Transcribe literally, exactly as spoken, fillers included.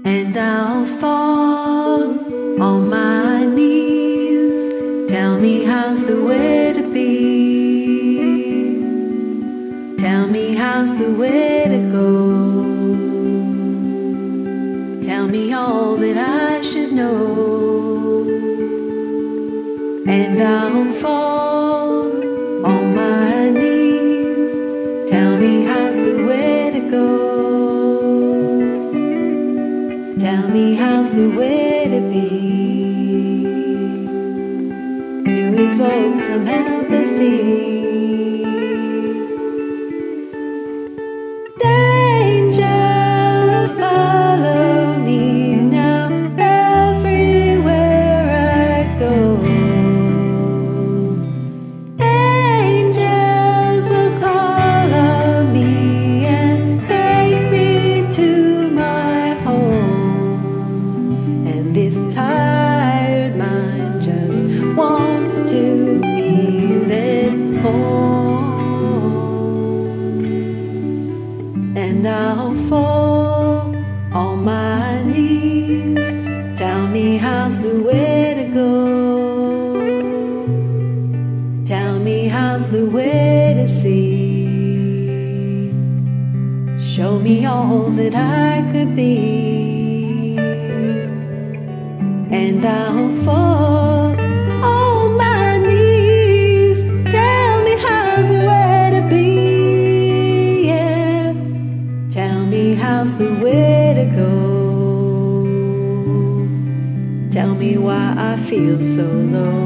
and I'll fall on my knees. Tell me how's the way to be. Tell me how's the way to go. Tell me all that I should know, and I'll fall on my knees. Tell me how's the way to go. Tell me how's the way to be, to evoke some empathy. Danger, follow me now everywhere I go. Angels will call on me and take me to my home. And this tired mind just wants to be led home. And I'll fall on my knees. Tell me how's the way to go. Tell me how's the way to see. Show me all that I could be, and I'll fall on my knees. Tell me how's the way to be, yeah. Tell me how's the way to go. Tell me why I feel so low.